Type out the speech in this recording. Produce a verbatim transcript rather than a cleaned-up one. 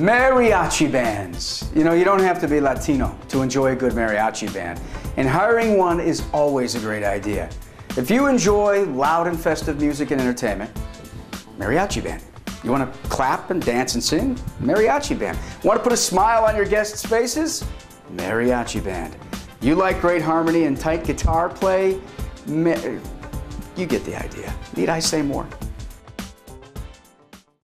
Mariachi bands. You know, you don't have to be Latino to enjoy a good mariachi band. And hiring one is always a great idea. If you enjoy loud and festive music and entertainment, mariachi band. You want to clap and dance and sing? Mariachi band. Want to put a smile on your guests' faces? Mariachi band. You like great harmony and tight guitar play? Ma- you get the idea. Need I say more?